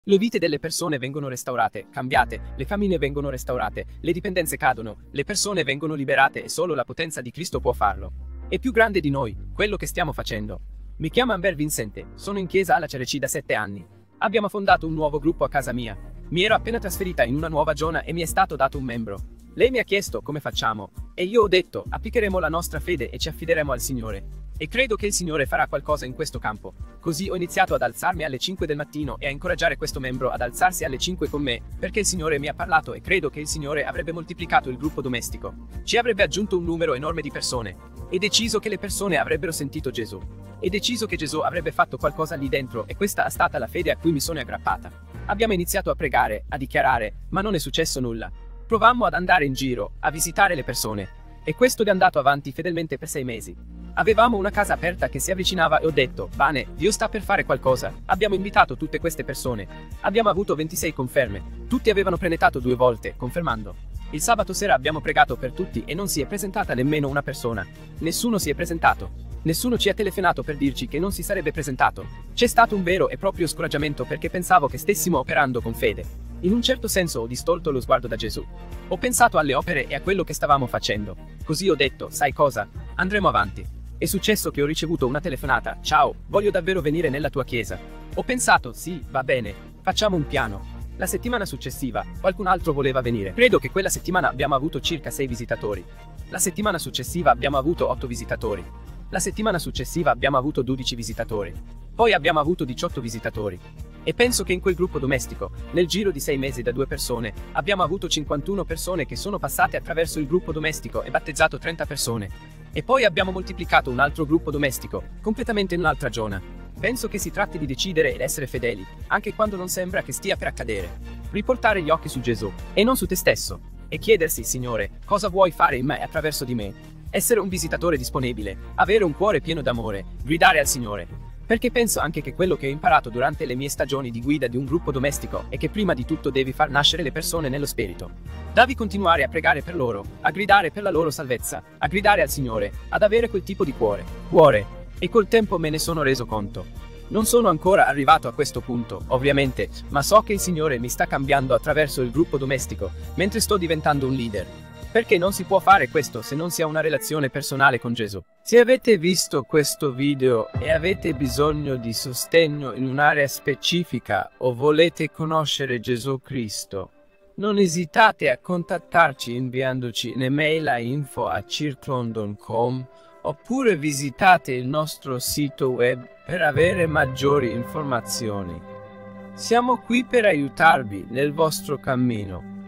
Le vite delle persone vengono restaurate, cambiate, le famiglie vengono restaurate, le dipendenze cadono, le persone vengono liberate e solo la potenza di Cristo può farlo. È più grande di noi, quello che stiamo facendo. Mi chiamo Amber Vincente, sono in chiesa alla CRC da 7 anni. Abbiamo fondato un nuovo gruppo a casa mia. Mi ero appena trasferita in una nuova zona e mi è stato dato un membro. Lei mi ha chiesto come facciamo, e io ho detto, applicheremo la nostra fede e ci affideremo al Signore. E credo che il Signore farà qualcosa in questo campo. Così ho iniziato ad alzarmi alle 5 del mattino e a incoraggiare questo membro ad alzarsi alle 5 con me, perché il Signore mi ha parlato e credo che il Signore avrebbe moltiplicato il gruppo domestico. Ci avrebbe aggiunto un numero enorme di persone. E deciso che le persone avrebbero sentito Gesù. E deciso che Gesù avrebbe fatto qualcosa lì dentro e questa è stata la fede a cui mi sono aggrappata. Abbiamo iniziato a pregare, a dichiarare, ma non è successo nulla. Provammo ad andare in giro, a visitare le persone. E questo è andato avanti fedelmente per 6 mesi. Avevamo una casa aperta che si avvicinava e ho detto, bene, Dio sta per fare qualcosa. Abbiamo invitato tutte queste persone. Abbiamo avuto 26 conferme. Tutti avevano prenotato 2 volte, confermando. Il sabato sera abbiamo pregato per tutti e non si è presentata nemmeno una persona. Nessuno si è presentato. Nessuno ci ha telefonato per dirci che non si sarebbe presentato. C'è stato un vero e proprio scoraggiamento perché pensavo che stessimo operando con fede. In un certo senso ho distolto lo sguardo da Gesù. Ho pensato alle opere e a quello che stavamo facendo. Così ho detto, sai cosa? Andremo avanti. È successo che ho ricevuto una telefonata, ciao, voglio davvero venire nella tua chiesa. Ho pensato, sì, va bene, facciamo un piano. La settimana successiva, qualcun altro voleva venire. Credo che quella settimana abbiamo avuto circa 6 visitatori. La settimana successiva abbiamo avuto 8 visitatori. La settimana successiva abbiamo avuto 12 visitatori. Poi abbiamo avuto 18 visitatori. E penso che in quel gruppo domestico, nel giro di 6 mesi da 2 persone, abbiamo avuto 51 persone che sono passate attraverso il gruppo domestico e battezzato 30 persone. E poi abbiamo moltiplicato un altro gruppo domestico, completamente in un'altra zona. Penso che si tratti di decidere ed essere fedeli, anche quando non sembra che stia per accadere. Riportare gli occhi su Gesù, e non su te stesso. E chiedersi, Signore, cosa vuoi fare in me e attraverso di me? Essere un visitatore disponibile, avere un cuore pieno d'amore, gridare al Signore. Perché penso anche che quello che ho imparato durante le mie stagioni di guida di un gruppo domestico è che prima di tutto devi far nascere le persone nello spirito. Devi continuare a pregare per loro, a gridare per la loro salvezza, a gridare al Signore, ad avere quel tipo di cuore. E col tempo me ne sono reso conto. Non sono ancora arrivato a questo punto, ovviamente, ma so che il Signore mi sta cambiando attraverso il gruppo domestico, mentre sto diventando un leader. Perché non si può fare questo se non si ha una relazione personale con Gesù. Se avete visto questo video e avete bisogno di sostegno in un'area specifica o volete conoscere Gesù Cristo, non esitate a contattarci inviandoci un'email a info@circlondon.com oppure visitate il nostro sito web per avere maggiori informazioni. Siamo qui per aiutarvi nel vostro cammino.